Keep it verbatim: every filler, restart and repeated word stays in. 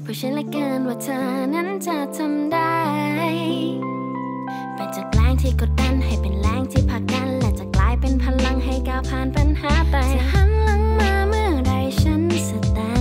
ราะฉันเหลือเกินว่าเธอนั้นจะทำได้เป็นจากแรงที่กดดันให้เป็นแรงที่ผลักดันและจะกลายเป็นพลังให้ก้าวผ่านปัญหาไปจะหันหลังมาเมื่อใดฉันสแต